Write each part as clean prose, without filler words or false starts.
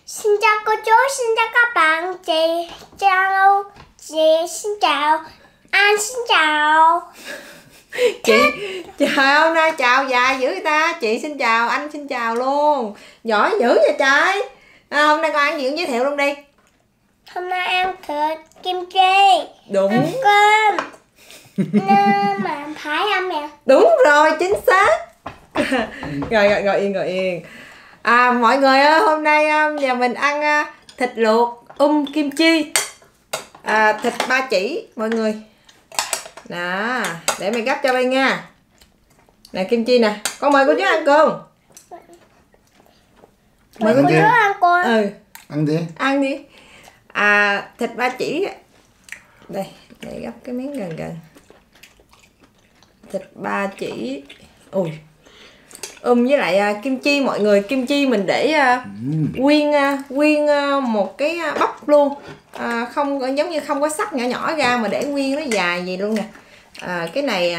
Xin chào cô chú, xin chào các bạn, chị xin chào, anh xin chào. Chị chào, hôm nay chào dài dữ người ta. Chị xin chào, anh xin chào luôn. Giỏi dữ vậy trời. Hôm nay con ăn gì cũng giới thiệu luôn đi. Hôm nay ăn thịt kim chi. Đúng. Ăn cơm. Nên mà phải ăn nè. Đúng rồi, chính xác. Ngồi yên. Mọi người ơi, hôm nay nhà mình ăn thịt luộc kim chi, thịt ba chỉ mọi người. Nè, để mày gắp cho bay nha. Nè kim chi nè, con mời cô chú ăn cơm. Mời cô chú ăn cơm. Ăn đi. Thịt ba chỉ. Đây, để gắp cái miếng gần. Thịt ba chỉ. Ui. Với lại kim chi mọi người, kim chi mình để nguyên một cái bắp luôn, không giống như không có sắc nhỏ ra mà để nguyên nó dài vậy luôn nè. Cái này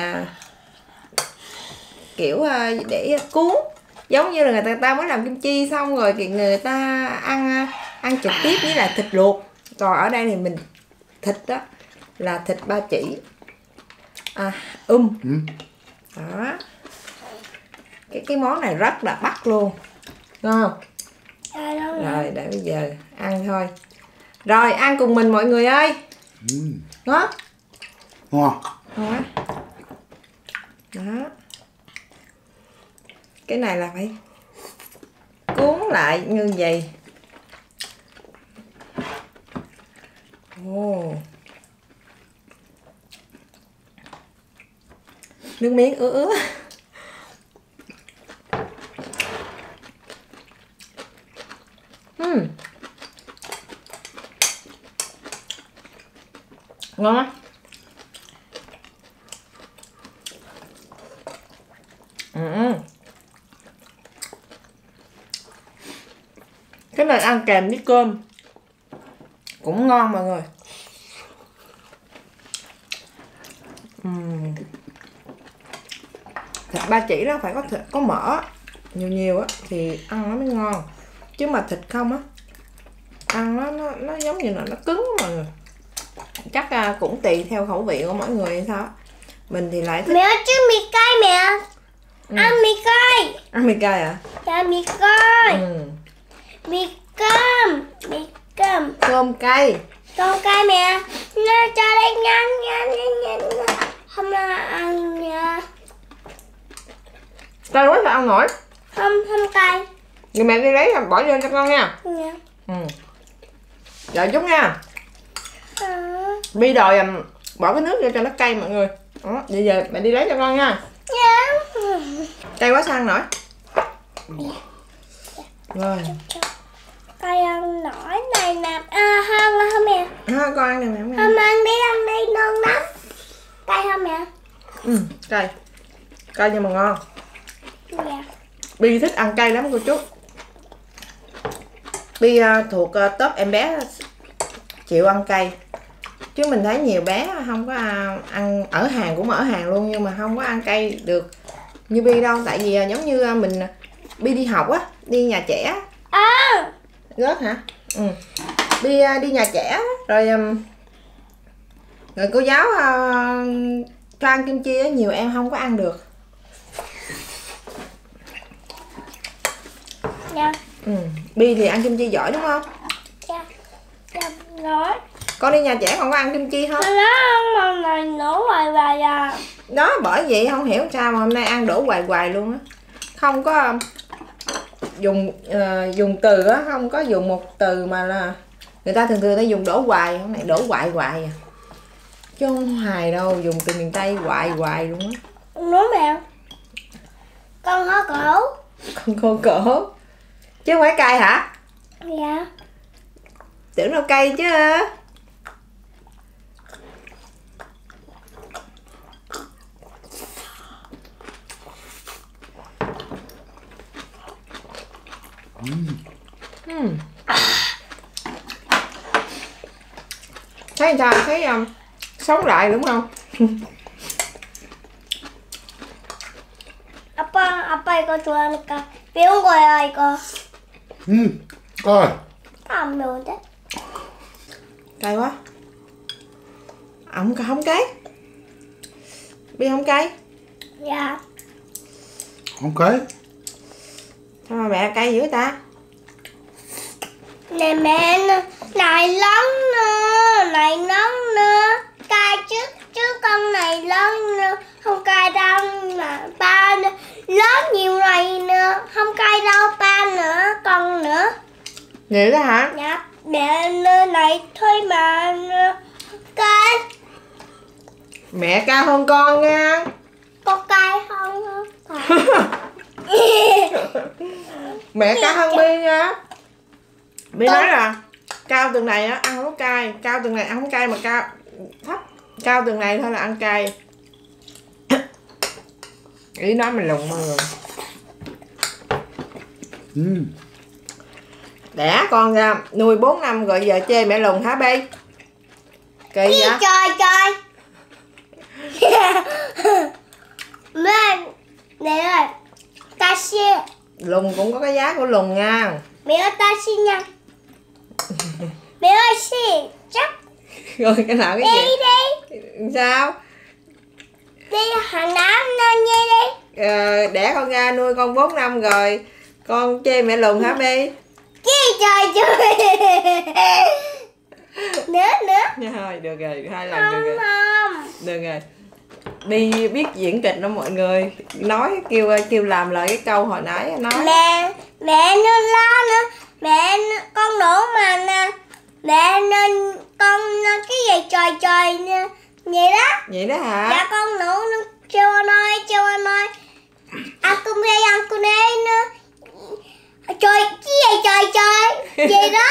kiểu để cuốn, giống như là người ta mới làm kim chi xong rồi thì người ta ăn trực tiếp với lại thịt luộc. Còn ở đây thì mình thịt đó là thịt ba chỉ, đó. Cái món này rất là Bắc luôn, ngon không? Rồi để bây giờ ăn thôi. Rồi ăn cùng mình mọi người ơi. Ngon. Đó. Cái này là phải cuốn lại như vậy. Nước miếng ứa. Ngon á. Cái này ăn kèm với cơm cũng ngon mọi người. Thịt ba chỉ nó phải có mỡ nhiều á thì ăn nó mới ngon, chứ mà thịt không á ăn nó giống như là nó cứng mọi người. Chắc cũng tùy theo khẩu vị của mỗi người hay sao. Mình thì lại thích. Mẹ chứ mì cay mẹ. Ăn mì cay. Ăn mì cay à? Dạ mì cay. Mì cơm. Cơm cay. Cơm cay mẹ. Nó cho đây nhanh. Hôm nay ăn nha. Cay quá sao ăn nổi? Không cay. Rồi mẹ đi lấy bỏ vô cho con nha. Dạ. Đợi chút nha. Bi đòi bỏ cái nước vô cho nó cay mọi người. Đó, bây giờ mẹ đi lấy cho con nha. Dạ. Cay quá sao ăn nổi? Rồi. Cay ăn nổi này nè. Không mẹ. Con ăn này mẹ. Không ăn đi ngon lắm. Cay không mẹ? Cay. Cay nhưng mà ngon. Dạ. Bi thích ăn cay lắm cô chú. Bi thuộc top em bé chịu ăn cay. Chứ mình thấy nhiều bé không có ăn, ở hàng cũng ở hàng luôn nhưng mà không có ăn cay được như Bi đâu. Tại vì giống như mình Bi đi học á, đi nhà trẻ. Rớt hả? Bi đi nhà trẻ rồi cô giáo cho ăn kim chi á, nhiều em không có ăn được. Dạ. Bi thì ăn kim chi giỏi đúng không? Dạ. Rồi. Con đi nhà trẻ còn có ăn kim chi không? Nó này nổ hoài à. Đó bởi vậy không hiểu sao mà hôm nay ăn đổ hoài luôn á. Không có dùng từ á, không có dùng một từ mà là người ta thường ta dùng đổ hoài, hôm nay đổ hoài à. Chứ không hài đâu, dùng từ miền Tây hoài luôn á. Nói mẹ. Con hó cổ. Con khô cổ. Chứ không phải cay hả? Dạ. Tưởng đâu cay chứ. Thấy sao? Thấy sống lại đúng không? 아빠 이거 좋아하니까 매운 거야 이거. coi. ẩm luôn đấy. Cay quá. Không cay. Bi không cay? Dạ. Không cay. Sao mà mẹ cay dữ ta? Nè mẹ này lớn nữa, này lớn nữa. Cay chứ con này lớn nữa. Không cay đâu mà ba nữa. Lớn nhiều này nữa, không cay đâu ba nữa, con nữa. Vậy đó hả? Dạ, mẹ này thôi mà cay. Mẹ cao hơn con nha. Con cay không? Mẹ cao hơn Bi nha. Bi nói là cao từng này á ăn không có cay, cao từng này ăn không cay mà cao thấp, cao từng này thôi là ăn cay. Ý nói mình lùng mọi người. Đẻ con ra nuôi 4 năm rồi giờ chê mẹ lùng hả Bi? Kỳ vậy? Trời. Mẹ ơi, taxi. Lùng cũng có cái giá của lùng nha. Mẹ ơi taxi nha. Mẹ ơi xì chắc. Rồi cái nào cái gì? Đi. Sao? Đi hàng năm nên nghe đi. Đẻ con ra nuôi con 4 năm rồi con chê mẹ lùng hả Bi? Trời. Nữa. Thôi được rồi, 2 lần được rồi. Không. Được rồi. Bi biết diễn kịch đó mọi người. Nói kêu làm lại cái câu hồi nãy nói. Mẹ nó la nữa. Con nổ mà nè. Mẹ nên con cái gì trời nè. Vậy đó. Vậy đó hả? Dạ con nổ nó kêu anh ơi. Ăn cơm đây nữa. Trời cái gì trời. Vậy đó.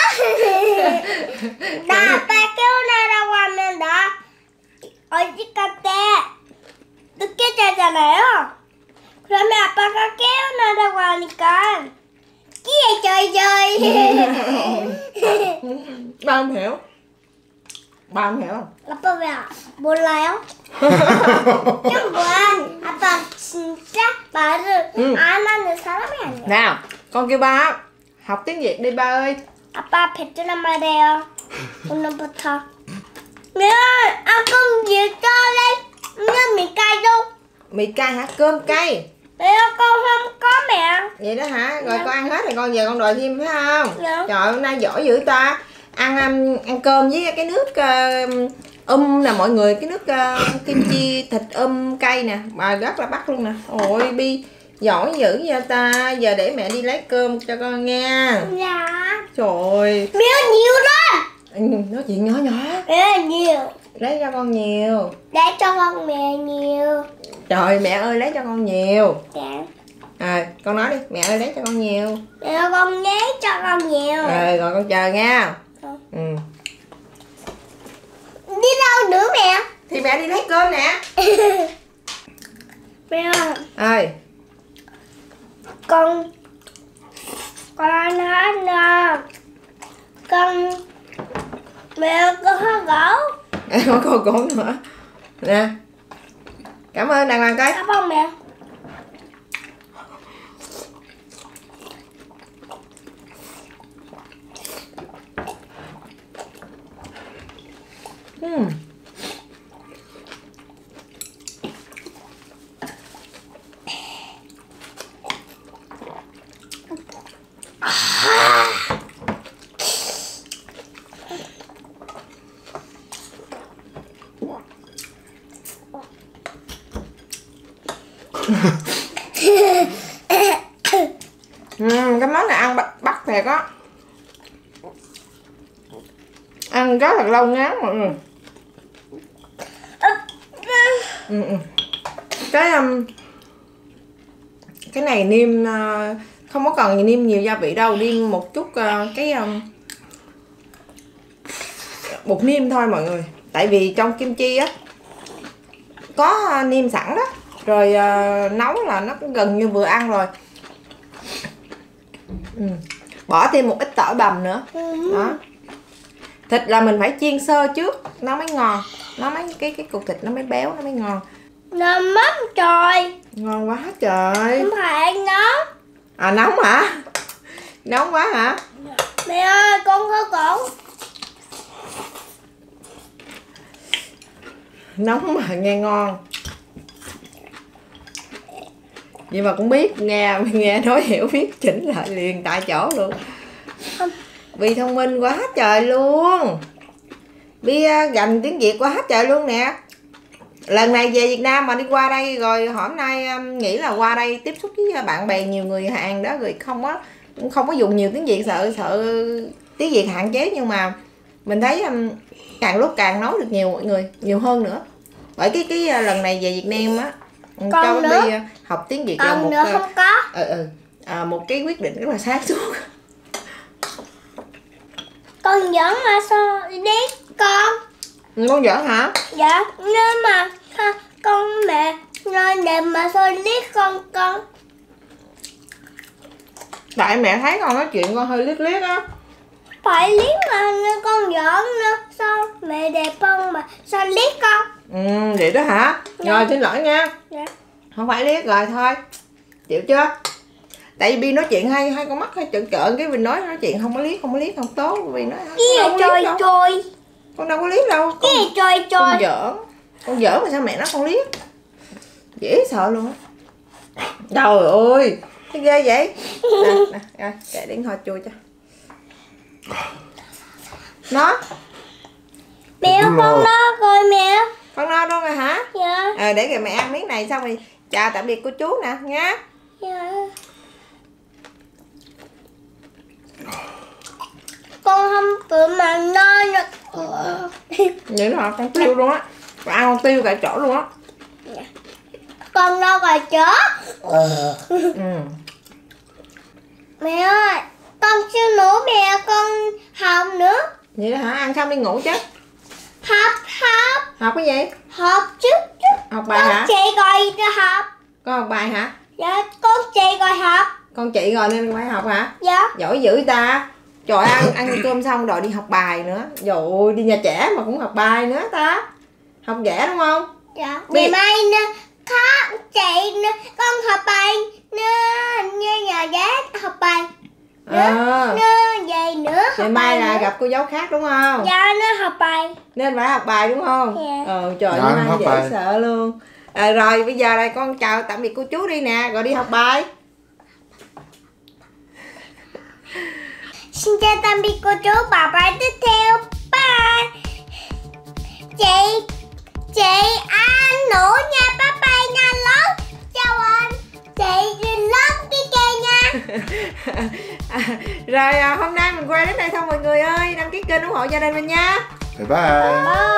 Đã ba kêu na ra qua mình đó. Ôi cái cà tê. Tôi kêu 잘잖아요. 그러면 아빠가 깨어나라고 하니까 끼에 Ba không hiểu. Ba không hiểu không? 아빠 왜 몰라요? 좀 뭐야? 아빠 진짜 말을 안 하는 사람이 아니야. Nào, con kêu ba học tiếng Việt đi ba ơi. 아빠 베트남 말해요. 오늘부터. mẹ ơi, ăn cơm gì cho đây? Nên mì cay đâu? Mì cay hả? Cơm cay. Mẹ ơi, con không có mẹ. Vậy đó hả? Rồi con ăn hết rồi con về con đòi thêm phải không? Dạ. Trời ơi, hôm nay giỏi dữ ta. Ăn cơm với cái nước nè mọi người, cái nước kim chi thịt cay nè, mà rất là bắt luôn nè. Ôi Bi giỏi dữ vậy ta. Giờ để mẹ đi lấy cơm cho con nha. Dạ. Trời ơi. Mẹ ơi, nhiều lắm. Nói chuyện nhỏ. Mẹ ơi, nhiều. Lấy cho con nhiều. Để cho con mẹ nhiều. Trời mẹ ơi lấy cho con nhiều. Dạ. Con nói đi, mẹ ơi lấy cho con nhiều. Mẹ ơi, con lấy cho con nhiều. Rồi con chờ nha. Đi đâu nữa mẹ? Thì mẹ đi lấy cơm nè. Mẹ ơi. Ơi. Con ăn hết nè. Mẹ con hết gỗ. Có cô cổ nữa. Nè. Cảm ơn đàng hoàng coi. Cảm ơn mẹ. Cái món này ăn bắt thiệt á. Ăn rất là lâu ngán mọi người. Cái này nêm không có cần nêm nhiều gia vị đâu, nêm một chút bột nêm thôi mọi người. Tại vì trong kim chi á có nêm sẵn đó, rồi nấu là nó gần như vừa ăn rồi. Bỏ thêm một ít tỏi bằm nữa. Đó. Thịt là mình phải chiên sơ trước nó mới ngon, nó mới cái cục thịt nó mới béo, nó mới ngon. Ngon lắm trời. Ngon quá trời. Không phải nóng. À nóng hả? Nóng quá hả? Mẹ ơi, con có Nóng mà nghe ngon. Nhưng mà cũng biết nghe nói hiểu biết chỉnh lại liền tại chỗ luôn. Bi thông minh quá trời luôn. Bi gành tiếng Việt quá trời luôn nè. Lần này về Việt Nam mà đi qua đây rồi hôm nay nghĩ là qua đây tiếp xúc với bạn bè nhiều người Hàn đó, rồi không có dùng nhiều tiếng Việt, sợ tiếng Việt hạn chế, nhưng mà mình thấy càng lúc càng nói được nhiều mọi người, nhiều hơn nữa. Bởi cái lần này về Việt Nam á, cho Bi học tiếng Việt là một không có. một cái quyết định rất là sáng suốt. Con giỡn mà sao biết con? Con giỡn hả? Dạ, nếu mà con mẹ nói đẹp mà sao liếc con. Tại mẹ thấy con nói chuyện con hơi liếc á. Phải liếc mà con giỡn nữa. Sao mẹ đẹp hơn mà sao liếc con? Vậy đó hả? Dạ. Rồi xin lỗi nha. Dạ. Không phải liếc rồi thôi. Chịu chưa? Tại vì Bi nói chuyện hai con mắt hơi trợn trợn, cái mình nói chuyện không có liếc không tốt. Vì nói Cái gì trời. Con đâu có liếc đâu. Cái gì trời. Con giỡn mà sao mẹ nói con liếc? Dễ sợ luôn á. Trời ơi, cái ghê vậy. Nè, rồi kệ điện thoại chui cho nó. Mẹ con đó rồi mẹ. Con no luôn rồi hả? Dạ. Để kìa mẹ ăn miếng này xong rồi chào tạm biệt cô chú nè nha. Dạ. Con không tự mà no được. Vậy đó hả? Con tiêu luôn á. Con ăn con tiêu tại chỗ luôn á. Con no rồi chớ. Mẹ ơi, con chưa ngủ mẹ, con học nữa. Vậy đó hả? Ăn xong đi ngủ chứ. Học Học cái gì? học chút. Học bài Con hả? chị rồi học. Con học bài hả? Dạ, con chị rồi học. Con chị rồi nên phải học hả? Dạ. Giỏi dữ ta. Trời, ăn cơm xong rồi đi học bài nữa. Trời ơi, đi nhà trẻ mà cũng học bài nữa ta. Học dễ đúng không? Dạ. Ngày mai nè, chị nè, con học bài nè, như nhà bé học bài. Nè vậy nữa. Ngày mai là gặp cô giáo khác đúng không? Dạ, nó học bài. Nên phải học bài đúng không? Dạ. Trời ơi, dễ bài. Sợ luôn. Rồi bây giờ này con chào tạm biệt cô chú đi nè, rồi đi học bài. Xin chào tạm biệt cô chú, bà bài tiếp theo. Bye. Chị ăn nữa nha, bye bye nha lớn. Chào anh. Chị lớn cái kia nha. Rồi hôm nay mình quay đến đây thôi mọi người ơi, đăng ký kênh ủng hộ gia đình mình nha. Bye bye. Bye.